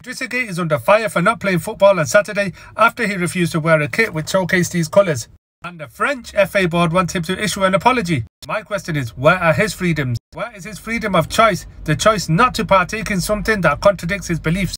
Idrissa Gueye is under fire for not playing football on Saturday after he refused to wear a kit which showcased these colours. And the French FA board wants him to issue an apology. My question is, where are his freedoms? Where is his freedom of choice? The choice not to partake in something that contradicts his beliefs?